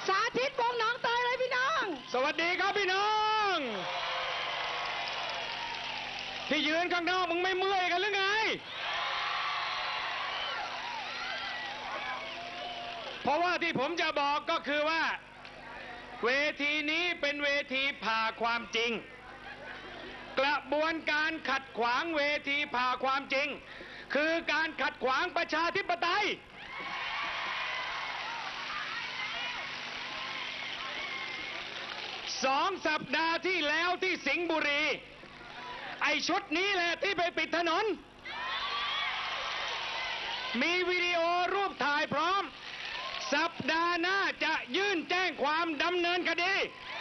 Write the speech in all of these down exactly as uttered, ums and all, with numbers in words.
สาธิตวงศ์หนองเตยเลยพี่น้องสวัสดีครับพี่น้องที่ยืนข้างนอกมึงไม่เมื่อยกันหรือไงเพราะว่าที่ผมจะบอกก็คือว่าเวทีนี้เป็นเวทีผ่าความจริงกระบวนการขัดขวางเวทีผ่าความจริงคือการขัดขวางประชาธิปไตยสองสัปดาห์ที่แล้วที่สิงห์บุรีไอชุดนี้แหละที่ไปปิดถนนมีวิดีโอรูปถ่ายพร้อมสัปดาห์หน้าจะยื่นแจ้งความดำเนินคดี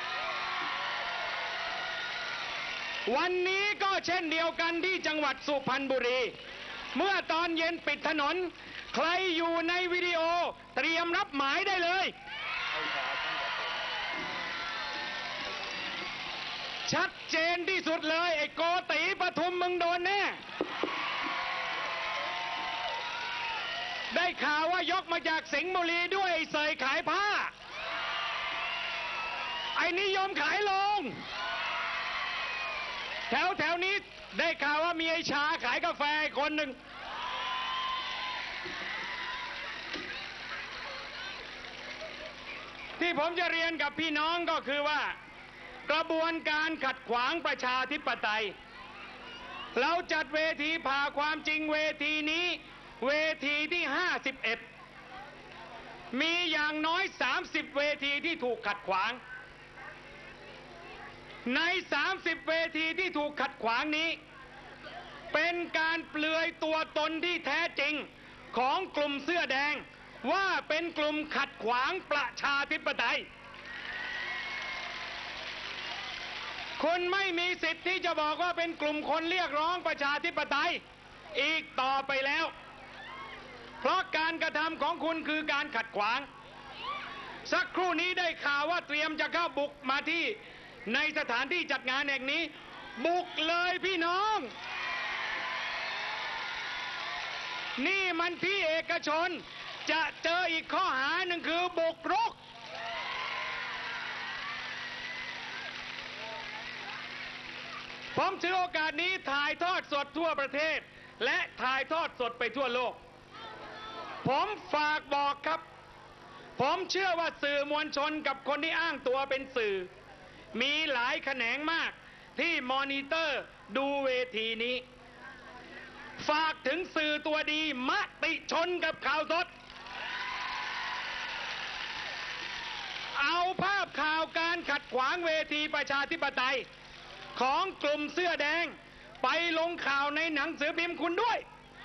วันนี้ก็เช่นเดียวกันที่จังหวัดสุพรรณบุรีเมื่อตอนเย็นปิดถนนใครอยู่ในวิดีโอเตรียมรับหมายได้เลยชัดเจนที่สุดเลยไอ้โกติปทุมมึงโดนแน่ได้ข่าวว่ายกมาจากสิงห์บุรีด้วยไอ้เสยขายผ้าไอ้นิยมขายลงแถวแถวนี้ได้ข่าวว่ามีไอ้ชาขายกาแฟคนหนึ่งที่ผมจะเรียนกับพี่น้องก็คือว่ากระบวนการขัดขวางประชาธิปไตยเราจัดเวทีผ่าความจริงเวทีนี้เวทีที่ห้าสิบเอ็ดมีอย่างน้อยสามสิบเวทีที่ถูกขัดขวางในสามสิบเวทีที่ถูกขัดขวางนี้เป็นการเปลือยตัวตนที่แท้จริงของกลุ่มเสื้อแดงว่าเป็นกลุ่มขัดขวางประชาธิปไตยคุณไม่มีสิทธิ์ที่จะบอกว่าเป็นกลุ่มคนเรียกร้องประชาธิปไตยอีกต่อไปแล้วเพราะการกระทำของคุณคือการขัดขวางสักครู่นี้ได้ข่าวว่าเตรียมจะเข้าบุกมาที่ในสถานที่จัดงานแห่งนี้บุกเลยพี่น้องนี่มันที่เอกชนจะเจออีกข้อหาหนึ่งคือบุกรุกผมถือโอกาสนี้ถ่ายทอดสดทั่วประเทศและถ่ายทอดสดไปทั่วโลกผมฝากบอกครับผมเชื่อว่าสื่อมวลชนกับคนที่อ้างตัวเป็นสื่อมีหลายแขนงมากที่มอนิเตอร์ดูเวทีนี้ฝากถึงสื่อตัวดีมติชนกับข่าวสดเอาภาพข่าวการขัดขวางเวทีประชาธิปไตยของกลุ่มเสื้อแดงไปลงข่าวในหนังสือพิมพ์คุณด้วย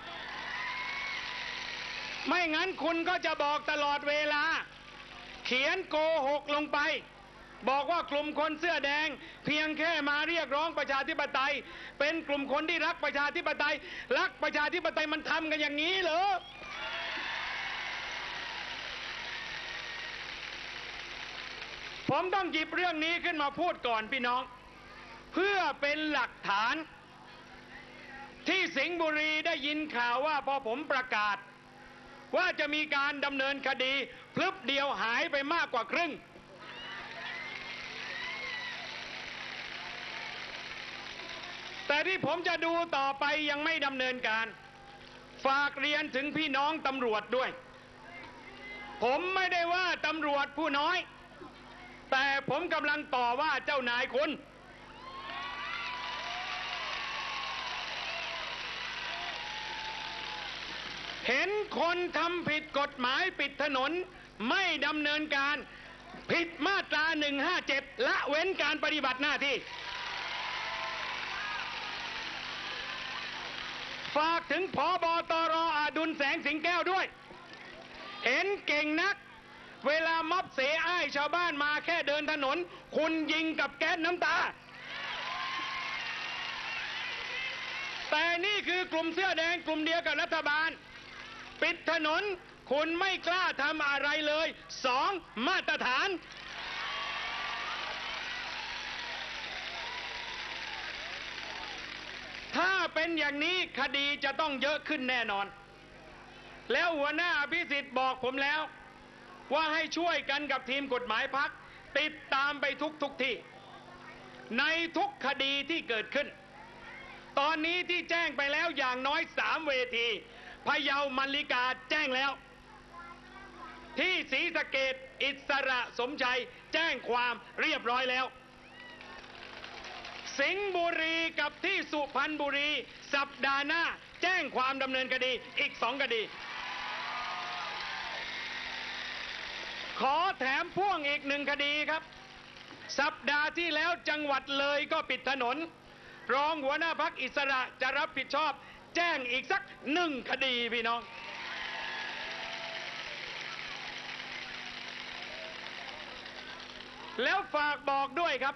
ไม่งั้นคุณก็จะบอกตลอดเวลาเขียนโกหกลงไปบอกว่ากลุ่มคนเสื้อแดงเพียงแค่มาเรียกร้องประชาธิปไตยเป็นกลุ่มคนที่รักประชาธิปไตยรักประชาธิปไตยมันทำกันอย่างนี้เหรอผมต้องหยิบเรื่องนี้ขึ้นมาพูดก่อนพี่น้องเพื่อเป็นหลักฐานที่สิงห์บุรีได้ยินข่าวว่าพอผมประกาศว่าจะมีการดำเนินคดีพลึบเดียวหายไปมากกว่าครึ่งแต่ที่ผมจะดูต่อไปยังไม่ดำเนินการฝากเรียนถึงพี่น้องตำรวจด้วยผมไม่ได้ว่าตำรวจผู้น้อยแต่ผมกำลังต่อว่าเจ้านายคุณเห็นคนทำผิดกฎหมายปิดถนนไม่ดำเนินการผิดมาตราหนึ่งห้าเจ็ดละเว้นการปฏิบัติหน้าที่ฝากถึงผบ.ตร.อดุลแสงสิงแก้วด้วยเห็นเก่งนักเวลาม็อบเสอ้ายชาวบ้านมาแค่เดินถนนคุณยิงกับแก๊สน้ำตาแต่นี่คือกลุ่มเสื้อแดงกลุ่มเดียวกับรัฐบาลปิดถนนคุณไม่กล้าทำอะไรเลยสองมาตรฐานถ้าเป็นอย่างนี้คดีจะต้องเยอะขึ้นแน่นอนแล้วหัวหน้าอภิสิทธิ์บอกผมแล้วว่าให้ช่วยกันกับทีมกฎหมายพรรคติดตามไปทุกทุกที่ในทุกคดีที่เกิดขึ้นตอนนี้ที่แจ้งไปแล้วอย่างน้อยสามเวทีพะเยามัลลิกาแจ้งแล้วที่ศรีสะเกษอิสระสมชัยแจ้งความเรียบร้อยแล้วสิงห์บุรีกับที่สุพรรณบุรีสัปดาห์หน้าแจ้งความดำเนินคดีอีกสองคดีขอแถมพ่วงอีกหนึ่งคดีครับสัปดาห์ที่แล้วจังหวัดเลยก็ปิดถนนรองหัวหน้าพรรคอิสระจะรับผิดชอบแจ้งอีกสักหนึ่งคดีพี่น้องแล้วฝากบอกด้วยครับ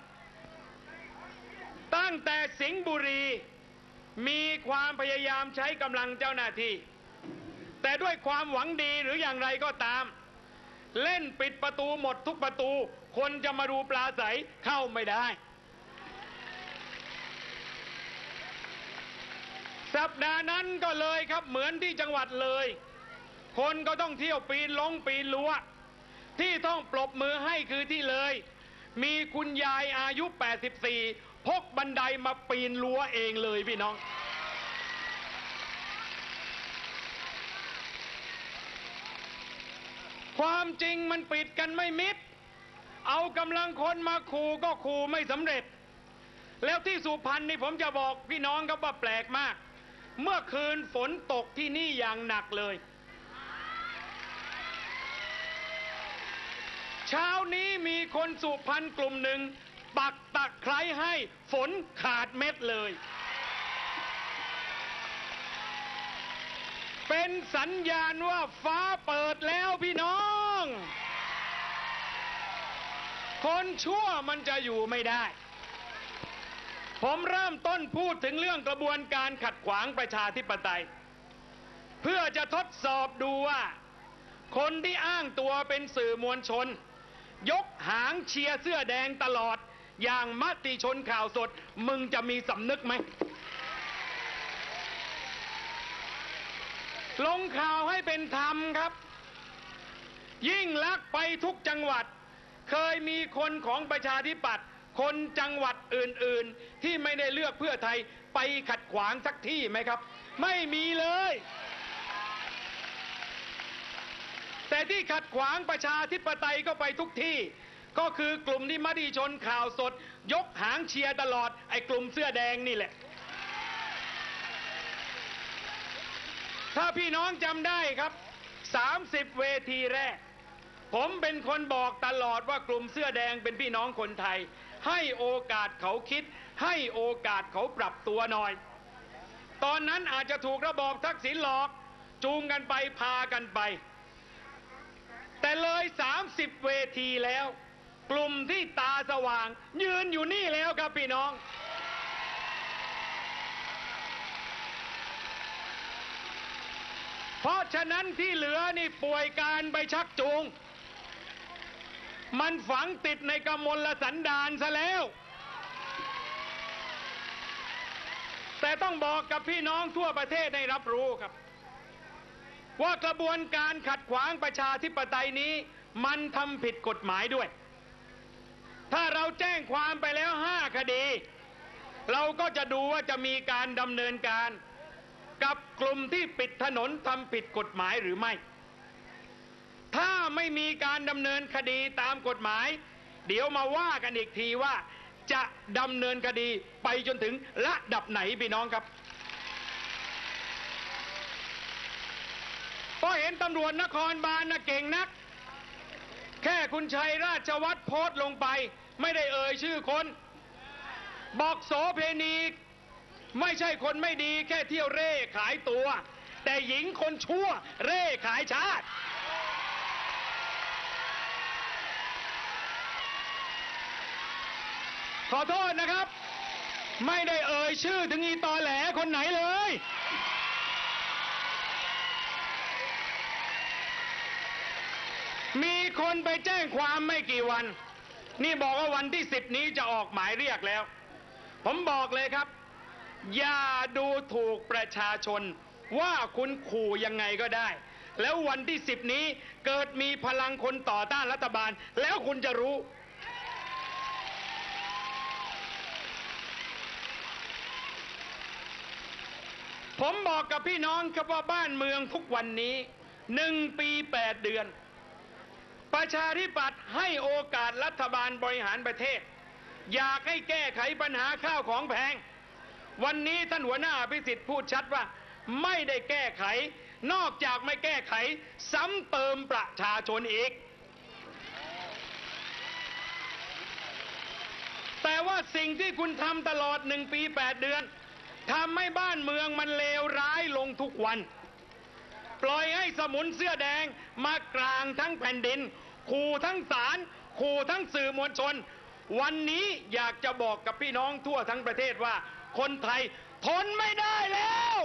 ตั้งแต่สิงห์บุรีมีความพยายามใช้กำลังเจ้าหน้าที่แต่ด้วยความหวังดีหรืออย่างไรก็ตามเล่นปิดประตูหมดทุกประตูคนจะมาดูปลาใสเข้าไม่ได้สัปดาห์นั้นก็เลยครับเหมือนที่จังหวัดเลยคนก็ต้องเที่ยวปีนลงปีนรั้วที่ต้องปรบมือให้คือที่เลยมีคุณยายอายุแปดสิบสี่พกบันไดมาปีนรั้วเองเลยพี่น้องความจริงมันปิดกันไม่มิดเอากำลังคนมาขู่ก็ขู่ไม่สำเร็จแล้วที่สุพรรณนี่ผมจะบอกพี่น้องครับว่าแปลกมากเมื่อคืนฝนตกที่นี่อย่างหนักเลยเช้านี้มีคนสุพรรณกลุ่มหนึ่งปักตะไคร้ให้ฝนขาดเม็ดเลยเป็นสัญญาณว่าฟ้าเปิดแล้วพี่น้องคนชั่วมันจะอยู่ไม่ได้ผมเริ่มต้นพูดถึงเรื่องกระบวนการขัดขวางประชาธิปไตยเพื่อจะทดสอบดูว่าคนที่อ้างตัวเป็นสื่อมวลชนยกหางเชียร์เสื้อแดงตลอดอย่างมติชนข่าวสดมึงจะมีสำนึกไหมลงข่าวให้เป็นธรรมครับยิ่งลักษณ์ไปทุกจังหวัดเคยมีคนของประชาธิปัตย์คนจังหวัดอื่นๆที่ไม่ได้เลือกเพื่อไทยไปขัดขวางสักที่ไหมครับไม่มีเลยแต่ที่ขัดขวางประชาธิปไตยก็ไปทุกที่ก็คือกลุ่มที่มติชนข่าวสดยกหางเชียร์ตลอดไอ้กลุ่มเสื้อแดงนี่แหละถ้าพี่น้องจำได้ครับสามสิบเวทีแรกผมเป็นคนบอกตลอดว่ากลุ่มเสื้อแดงเป็นพี่น้องคนไทยให้โอกาสเขาคิดให้โอกาสเขาปรับตัวหน่อยตอนนั้นอาจจะถูกระบอบทักษิณหลอกจูงกันไปพากันไปแต่เลยสามสิบเวทีแล้วกลุ่มที่ตาสว่างยืนอยู่นี่แล้วครับพี่น้องเพราะฉะนั้นที่เหลือนี่ป่วยการไปชักจูงมันฝังติดในกมลสันดานซะแล้วแต่ต้องบอกกับพี่น้องทั่วประเทศให้รับรู้ครับว่ากระบวนการขัดขวางประชาธิปไตยนี้มันทำผิดกฎหมายด้วยถ้าเราแจ้งความไปแล้วห้าคดีเราก็จะดูว่าจะมีการดำเนินการกับกลุ่มที่ปิดถนนทำผิดกฎหมายหรือไม่ถ้าไม่มีการดำเนินคดีตามกฎหมายเดี๋ยวมาว่ากันอีกทีว่าจะดำเนินคดีไปจนถึงระดับไหนพี่น้องครับเพราะเห็นตำรวจนครบาลน่ะเก่งนักแค่คุณชัยราชวัฒน์โพสต์ลงไปไม่ได้เอ่ยชื่อคนบอกโสเพณีไม่ใช่คนไม่ดีแค่เที่ยวเร่ขายตัวแต่หญิงคนชั่วเร่ขายชาติขอโทษนะครับไม่ได้เอ่ยชื่อถึงอีตอแหลคนไหนเลยมีคนไปแจ้งความไม่กี่วันนี่บอกว่าวันที่สิบนี้จะออกหมายเรียกแล้วผมบอกเลยครับอย่าดูถูกประชาชนว่าคุณขู่ยังไงก็ได้แล้ววันที่สิบนี้เกิดมีพลังคนต่อต้านรัฐบาลแล้วคุณจะรู้ผมบอกกับพี่น้องครับว่าบ้านเมืองทุกวันนี้หนึ่งปีแปดเดือนประชาธิปัตย์ให้โอกาสรัฐบาลบริหารประเทศอยากให้แก้ไขปัญหาข้าวของแพงวันนี้ท่านหัวหน้าอภิสิทธิ์พูดชัดว่าไม่ได้แก้ไขนอกจากไม่แก้ไขซ้ำเติมประชาชนอีกแต่ว่าสิ่งที่คุณทำตลอดหนึ่งปีแปดเดือนทำให้บ้านเมืองมันเลวร้ายลงทุกวันปล่อยให้สมุนเสื้อแดงมากลางทั้งแผ่นดินขู่ทั้งศาลขู่ทั้งสื่อมวลชนวันนี้อยากจะบอกกับพี่น้องทั่วทั้งประเทศว่าคนไทยทนไม่ได้แล้ว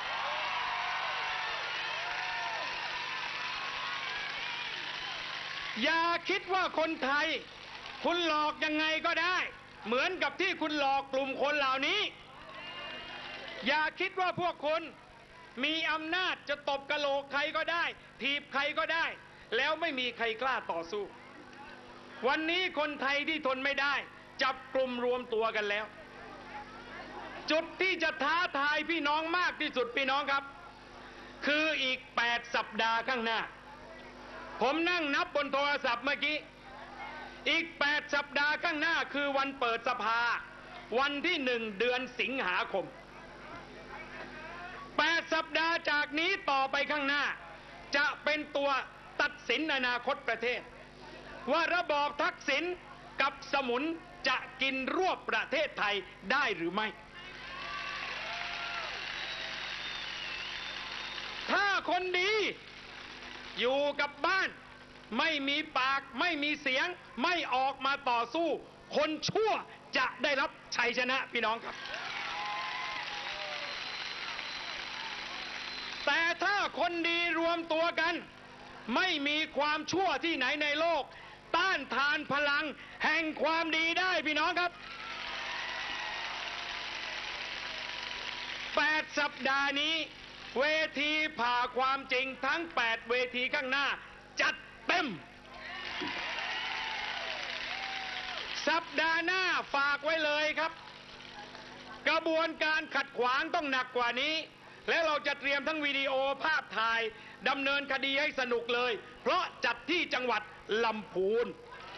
อย่าคิดว่าคนไทยคุณหลอกยังไงก็ได้เหมือนกับที่คุณหลอกกลุ่มคนเหล่านี้อย่าคิดว่าพวกคุณมีอำนาจจะตบกะโหลกใครก็ได้ถีบใครก็ได้แล้วไม่มีใครกล้าต่อสู้วันนี้คนไทยที่ทนไม่ได้จับกลุ่มรวมตัวกันแล้วจุดที่จะท้าทายพี่น้องมากที่สุดพี่น้องครับคืออีกแปดสัปดาห์ข้างหน้าผมนั่งนับบนโทรศัพท์เมื่อกี้อีกแปดสัปดาห์ข้างหน้าคือวันเปิดสภาวันที่หนึ่งเดือนสิงหาคมแปดสัปดาห์จากนี้ต่อไปข้างหน้าจะเป็นตัวตัดสินอนาคตประเทศว่าระบอบทักษิณกับสมุนจะกินรวบประเทศไทยได้หรือไม่ถ้าคนดีอยู่กับบ้านไม่มีปากไม่มีเสียงไม่ออกมาต่อสู้คนชั่วจะได้รับชัยชนะพี่น้องครับแต่ถ้าคนดีรวมตัวกันไม่มีความชั่วที่ไหนในโลกต้านทานพลังแห่งความดีได้พี่น้องครับแปดสัปดาห์นี้เวทีผ่าความจริงทั้งแปดเวทีข้างหน้าจัดเต็มสัปดาห์หน้าฝากไว้เลยครับกระบวนการขัดขวางต้องหนักกว่านี้และเราจะเตรียมทั้งวิดีโอภาพถ่ายดำเนินคดีให้สนุกเลยเพราะจัดที่จังหวัดลำพูน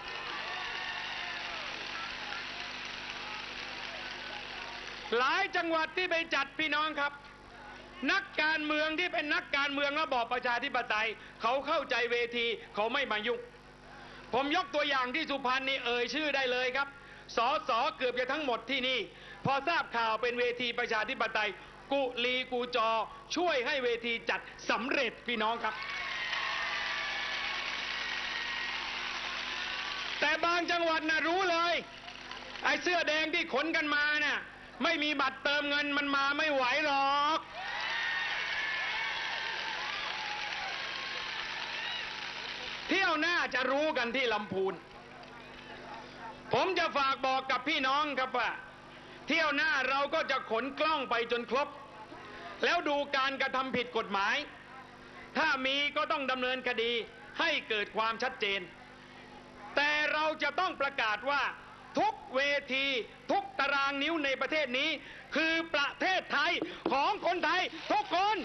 หลายจังหวัดที่ไปจัดพี่น้องครับนักการเมืองที่เป็นนักการเมืองระบอบประชาธิปไตยเขาเข้าใจเวทีเขาไม่มายุ่งผมยกตัวอย่างที่สุพรรณนี่เอ่ยชื่อได้เลยครับสสเกือบจะทั้งหมดที่นี่พอทราบข่าวเป็นเวทีประชาธิปไตยกุลีกูจอช่วยให้เวทีจัดสำเร็จพี่น้องครับแต่บางจังหวัดน่ะรู้เลยไอ้เสื้อแดงที่ขนกันมาน่ะไม่มีบัตรเติมเงินมันมาไม่ไหวหรอกเที่ยวหน้าจะรู้กันที่ลำพูนผมจะฝากบอกกับพี่น้องครับว่าเที่ยวหน้าเราก็จะขนกล้องไปจนครบแล้วดูการกระทำผิดกฎหมายถ้ามีก็ต้องดำเนินคดีให้เกิดความชัดเจนแต่เราจะต้องประกาศว่าทุกเวทีทุกตารางนิ้วในประเทศนี้คือประเทศไทยของคนไทยทุกคน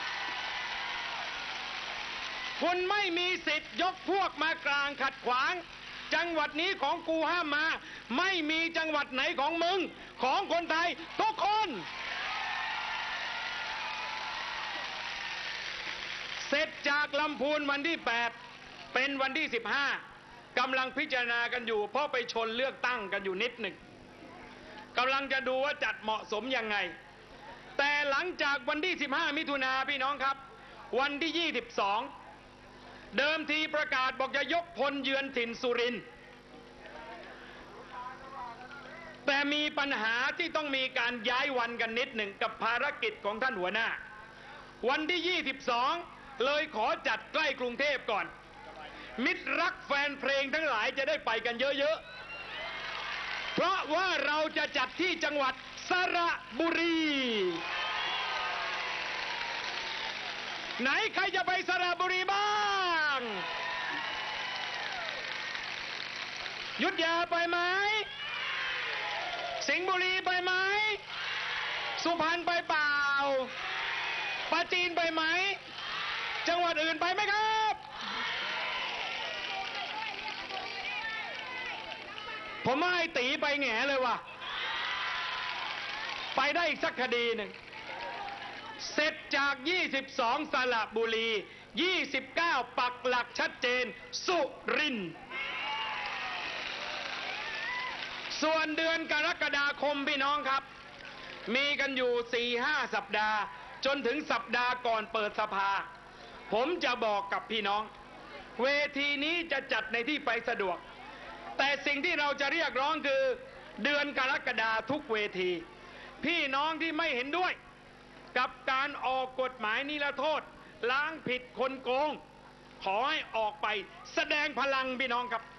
คุณไม่มีสิทธิ์ยกพวกมากลางขัดขวางจังหวัดนี้ของกูห้ามมาไม่มีจังหวัดไหนของมึงของคนไทยทุกคนเสร็จจากลำพูนวันที่แปดเป็นวันที่สิบห้ากำลังพิจารณากันอยู่เพราะไปชนเลือกตั้งกันอยู่นิดหนึ่งกำลังจะดูว่าจัดเหมาะสมยังไงแต่หลังจากวันที่สิบห้ามิถุนาพี่น้องครับวันที่ยี่สิบสองเดิมทีประกาศบอกจะยกพลเยือนถิ่นสุรินทร์แต่มีปัญหาที่ต้องมีการย้ายวันกันนิดหนึ่งกับภารกิจของท่านหัวหน้าวันที่ยี่สิบสองเลยขอจัดใกล้กรุงเทพก่อนมิตรรักแฟนเพลงทั้งหลายจะได้ไปกันเยอะๆเพราะว่าเราจะจัดที่จังหวัดสระบุรีไหนใครจะไปสระบุรีบ้างอยุธยาไปไหมสิงห์บุรีไปไหมสุพรรณไปเปล่าปราจีนไปไหมจังหวัดอื่นไปไหมครับผมไม่ให้ตีไปแง่เลยว่ะไปได้อีกสักคดีหนึ่งเสร็จจากยี่สิบสองสระบุรียี่สิบเก้าปักหลักชัดเจนสุรินทร์ส่วนเดือนกรกฎาคมพี่น้องครับมีกันอยู่ สี่ห้า สัปดาห์จนถึงสัปดาห์ก่อนเปิดสภาผมจะบอกกับพี่น้องเวทีนี้จะจัดในที่ไปสะดวกแต่สิ่งที่เราจะเรียกร้องคือเดือนกรกฎาทุกเวทีพี่น้องที่ไม่เห็นด้วยกับการออกกฎหมายนิรโทษล้างผิดคนโกงขอให้ออกไปแสดงพลังพี่น้องครับ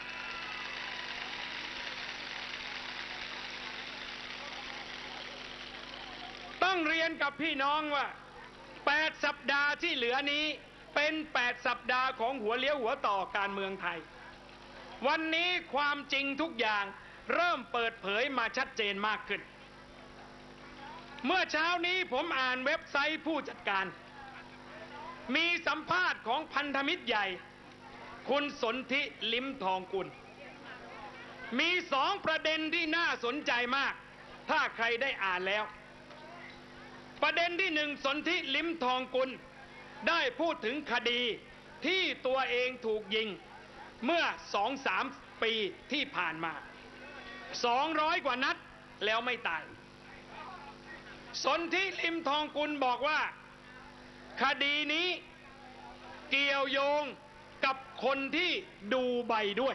ต้องเรียนกับพี่น้องว่าแปดสัปดาห์ที่เหลือนี้เป็นแปดสัปดาห์ของหัวเลี้ยวหัวต่อการเมืองไทยวันนี้ความจริงทุกอย่างเริ่มเปิดเผยมาชัดเจนมากขึ้นเมื่อเช้านี้ผมอ่านเว็บไซต์ผู้จัดการมีสัมภาษณ์ของพันธมิตรใหญ่คุณสนธิลิ้มทองกุลมีสองประเด็นที่น่าสนใจมากถ้าใครได้อ่านแล้วประเด็นที่หนึ่งสนธิลิ้มทองกุลได้พูดถึงคดีที่ตัวเองถูกยิงเมื่อสองสามปีที่ผ่านมาสองร้อยกว่านัดแล้วไม่ตายสนธิลิ้มทองกุลบอกว่าคดีนี้เกี่ยวโยงกับคนที่ดูใบด้วย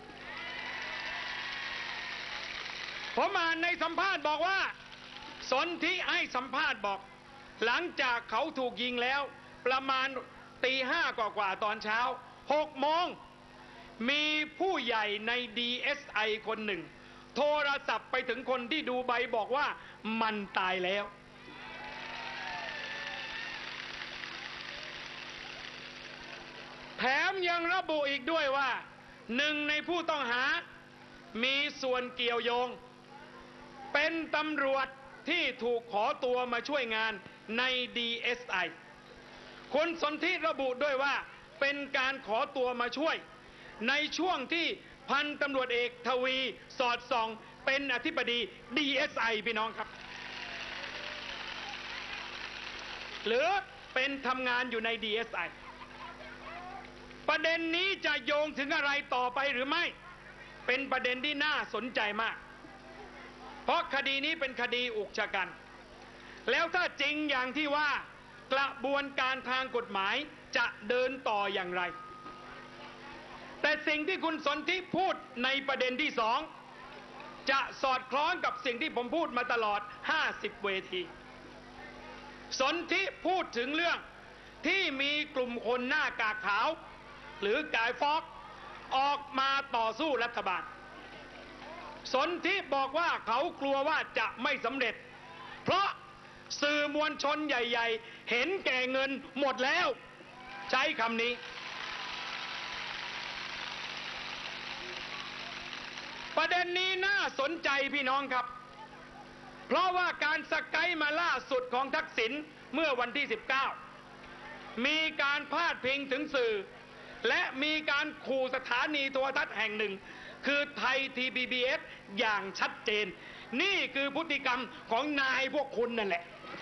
ผมอ่านในสัมภาษณ์บอกว่าสนธิให้สัมภาษณ์บอกหลังจากเขาถูกยิงแล้วประมาณตีห้ากว่าๆตอนเช้าหกโมงมีผู้ใหญ่ใน ดี เอส ไอ คนหนึ่งโทรศัพท์ไปถึงคนที่ดูใบบอกว่ามันตายแล้วแถมยังระบุอีกด้วยว่าหนึ่งในผู้ต้องหามีส่วนเกี่ยวโยงเป็นตำรวจที่ถูกขอตัวมาช่วยงานใน ดี เอส ไอ คุณสนธิระบุด้วยว่าเป็นการขอตัวมาช่วยในช่วงที่พันตำรวจเอกทวีสอดส่องเป็นอธิบดี ดี เอส ไอ พี่น้องครับหรือเป็นทำงานอยู่ใน ดี เอส ไอ ประเด็นนี้จะโยงถึงอะไรต่อไปหรือไม่เป็นประเด็นที่น่าสนใจมากเพราะคดีนี้เป็นคดีอุกชะกันแล้วถ้าจริงอย่างที่ว่ากระบวนการทางกฎหมายจะเดินต่ออย่างไรแต่สิ่งที่คุณสนธิพูดในประเด็นที่สองจะสอดคล้องกับสิ่งที่ผมพูดมาตลอดห้าสิบเวทีสนธิพูดถึงเรื่องที่มีกลุ่มคนหน้ากากขาวหรือกายฟอกออกมาต่อสู้รัฐบาลสนธิบอกว่าเขากลัวว่าจะไม่สำเร็จเพราะสื่อมวลชนใหญ่ๆเห็นแก่เงินหมดแล้วใช้คำนี้ประเด็นนี้น่าสนใจพี่น้องครับเพราะว่าการสไกด์มาล่าสุดของทักษิณเมื่อวันที่สิบเก้ามีการพาดพิงถึงสื่อและมีการขู่สถานีโทรทัศน์แห่งหนึ่งคือไทย ที บี บี เอส อย่างชัดเจนนี่คือพฤติกรรมของนายพวกคุณนั่นแหละ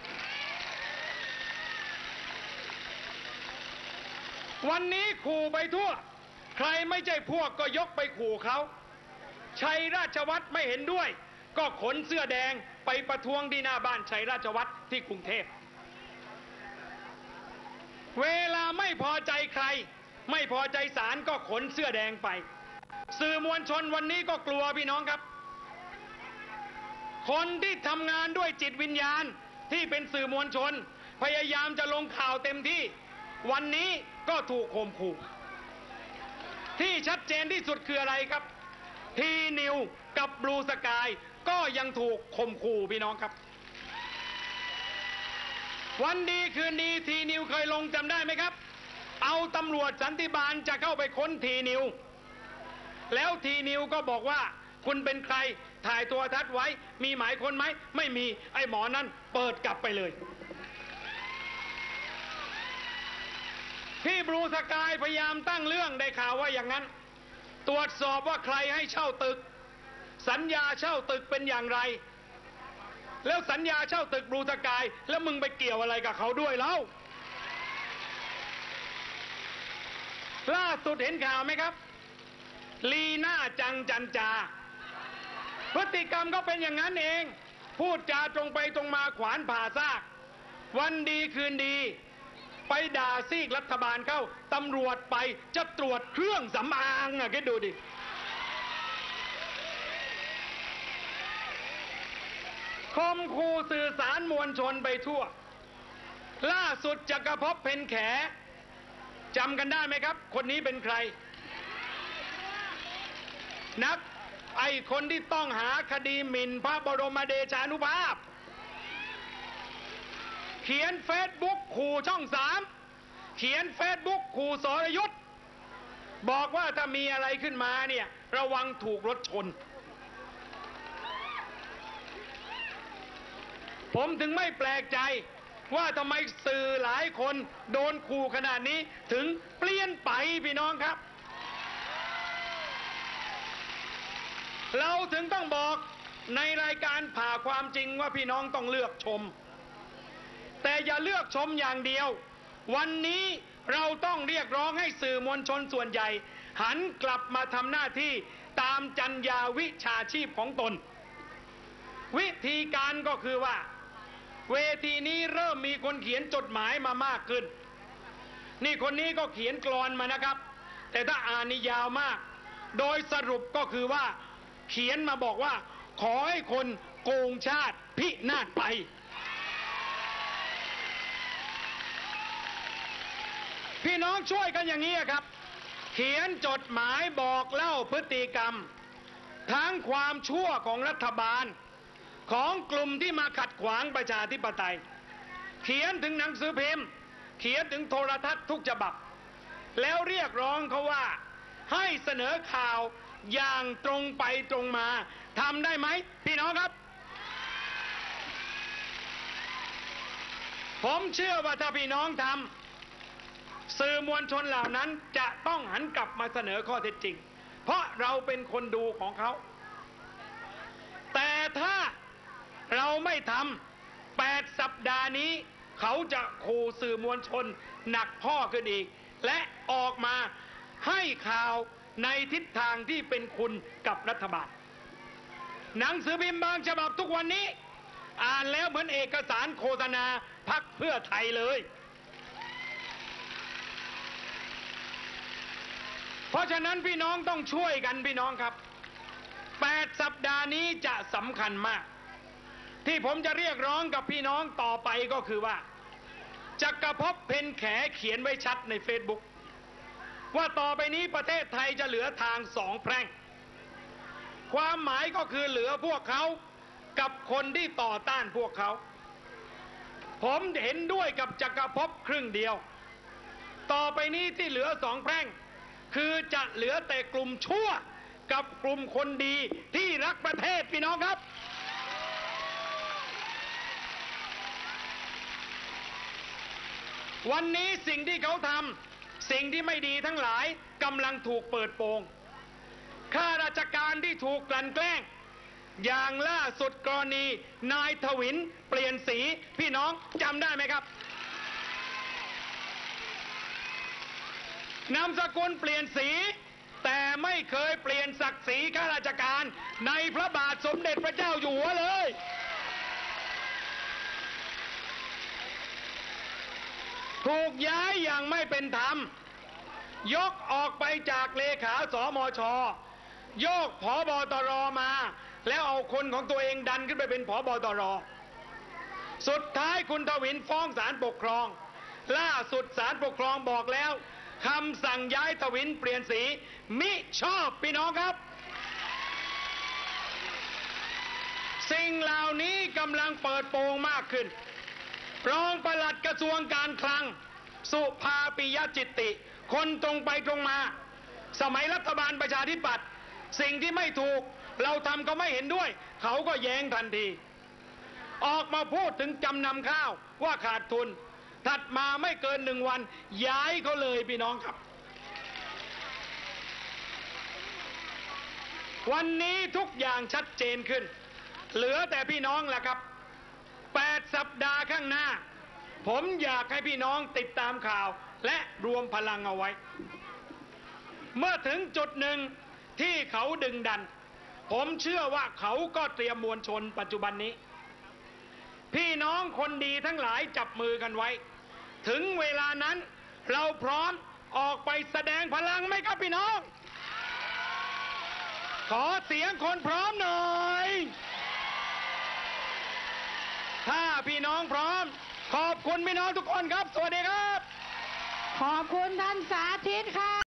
วันนี้ขู่ไปทั่วใครไม่ใช่พวกก็ยกไปขู่เขาชัยราชวัฒน์ไม่เห็นด้วยก็ขนเสื้อแดงไปประท้วงที่หน้าบ้านชัยราชวัฒน์ที่กรุงเทพเวลาไม่พอใจใครไม่พอใจศาลก็ขนเสื้อแดงไปสื่อมวลชนวันนี้ก็กลัวพี่น้องครับคนที่ทำงานด้วยจิตวิญญาณที่เป็นสื่อมวลชนพยายามจะลงข่าวเต็มที่วันนี้ก็ถูกข่มขู่ที่ชัดเจนที่สุดคืออะไรครับทีนิวกับบลูสกายก็ยังถูกข่มขู่พี่น้องครับวันดีคืนดีทีนิวเคยลงจำได้ไหมครับเอาตำรวจสันติบาลจะเข้าไปค้นทีนิวแล้วทีนิวก็บอกว่าคุณเป็นใครถ่ายตัวทัดไว้มีหมายค้นไหมไม่มีไอ้หมอนั้นเปิดกลับไปเลยพี่บลูสกายพยายามตั้งเรื่องได้ข่าวว่าอย่างนั้นตรวจสอบว่าใครให้เช่าตึกสัญญาเช่าตึกเป็นอย่างไรแล้วสัญญาเช่าตึกบลูสกายแล้วมึงไปเกี่ยวอะไรกับเขาด้วยแล้วล่าสุดเห็นข่าวไหมครับลีน่าจังจันจาพฤติกรรมก็เป็นอย่างนั้นเองพูดจาตรงไปตรงมาขวานผ่าซากวันดีคืนดีไปด่าซีกรัฐบาลเข้าตำรวจไปจะตรวจเครื่องสำอางอ่ะคิดดูดิคมคูสื่อสารมวลชนไปทั่วล่าสุดจักรภพเพ็ญแขจำกันได้ไหมครับคนนี้เป็นใครนักไอ้คนที่ต้องหาคดีหมิ่นพระบรมเดชานุภาพเขียนเฟซบุ๊กขู่ช่องสามเขียนเฟซบุ๊กขู่สรยุทธบอกว่าถ้ามีอะไรขึ้นมาเนี่ยระวังถูกรถชนผมถึงไม่แปลกใจว่าทำไมสื่อหลายคนโดนขู่ขนาดนี้ถึงเปลี่ยนไปพี่น้องครับเราถึงต้องบอกในรายการผ่าความจริงว่าพี่น้องต้องเลือกชมแต่อย่าเลือกชมอย่างเดียววันนี้เราต้องเรียกร้องให้สื่อมวลชนส่วนใหญ่หันกลับมาทำหน้าที่ตามจรรยาวิชาชีพของตนวิธีการก็คือว่าเวทีนี้เริ่มมีคนเขียนจดหมายมามากขึ้นนี่คนนี้ก็เขียนกลอนมานะครับแต่ถ้าอ่านนี่ยาวมากโดยสรุปก็คือว่าเขียนมาบอกว่าขอให้คนโกงชาติพินาศไปพี่น้องช่วยกันอย่างนี้ครับเขียนจดหมายบอกเล่าพฤติกรรมทั้งความชั่วของรัฐบาลของกลุ่มที่มาขัดขวางประชาธิปไตยเขียนถึงหนังสือพิมพ์เขียนถึงโทรทัศน์ทุกฉบับแล้วเรียกร้องเขาว่าให้เสนอข่าวอย่างตรงไปตรงมาทำได้ไหมพี่น้องครับผมเชื่อว่าถ้าพี่น้องทำสื่อมวลชนเหล่านั้นจะต้องหันกลับมาเสนอข้อเท็จจริงเพราะเราเป็นคนดูของเขาแต่ถ้าเราไม่ทำแปดสัปดาห์นี้เขาจะขู่สื่อมวลชนหนักข้อขึ้นอีกและออกมาให้ข่าวในทิศทางที่เป็นคุณกับรัฐบาลหนังสือพิมพ์บางฉบับทุกวันนี้อ่านแล้วเหมือนเอกสารโฆษณาพรรคเพื่อไทยเลยเพราะฉะนั้นพี่น้องต้องช่วยกันพี่น้องครับแปดสัปดาห์นี้จะสำคัญมากที่ผมจะเรียกร้องกับพี่น้องต่อไปก็คือว่าจักรภพเพ็ญแขเขียนไว้ชัดในเฟซบุ๊กว่าต่อไปนี้ประเทศไทยจะเหลือทางสองแพร่งความหมายก็คือเหลือพวกเขากับคนที่ต่อต้านพวกเขาผมเห็นด้วยกับจักรภพครึ่งเดียวต่อไปนี้ที่เหลือสองแพร่งคือจะเหลือแต่กลุ่มชั่วกับกลุ่มคนดีที่รักประเทศพี่น้องครับวันนี้สิ่งที่เขาทำสิ่งที่ไม่ดีทั้งหลายกำลังถูกเปิดโปงข้าราชการที่ถูกกลั่นแกล้งอย่างล่าสุดกรณีนายถวินเปลี่ยนสีพี่น้องจำได้ไหมครับนามสกุลเปลี่ยนสีแต่ไม่เคยเปลี่ยนศักดิ์ศรีข้าราชการในพระบาทสมเด็จพระเจ้าอยู่หัวเลยถูกย้ายอย่างไม่เป็นธรรมยกออกไปจากเลขาสมช.โยกผบตรมาแล้วเอาคนของตัวเองดันขึ้นไปเป็นผบตรสุดท้ายคุณถวินฟ้องศาลปกครองล่าสุดศาลปกครองบอกแล้วคำสั่งย้ายถวินเปลี่ยนสีมิชอบพี่น้องครับสิ่งเหล่านี้กำลังเปิดโปงมากขึ้นรองปลัดกระทรวงการคลังสุภาปิยจิตติ คนตรงไปตรงมา สมัยรัฐบาลประชาธิปัตย์สิ่งที่ไม่ถูกเราทำก็ไม่เห็นด้วย เขาก็แย้งทันที ออกมาพูดถึงจำนำข้าวว่าขาดทุน ถัดมาไม่เกินหนึ่งวันย้ายเขาเลยพี่น้องครับ วันนี้ทุกอย่างชัดเจนขึ้น เหลือแต่พี่น้องแหละครับแปดสัปดาห์ข้างหน้า ผมอยากให้พี่น้องติดตามข่าวและรวมพลังเอาไว้ เมื่อถึงจุดหนึ่งที่เขาดึงดัน ผมเชื่อว่าเขาก็เตรียมมวลชนปัจจุบันนี้ พี่น้องคนดีทั้งหลายจับมือกันไว้ ถึงเวลานั้นเราพร้อมออกไปแสดงพลังไหมครับพี่น้อง ขอเสียงคนพร้อมหน่อย ถ้าพี่น้องพร้อมขอบคุณพี่น้องทุกคนครับ สวัสดีครับขอบคุณท่านสาธิตค่ะ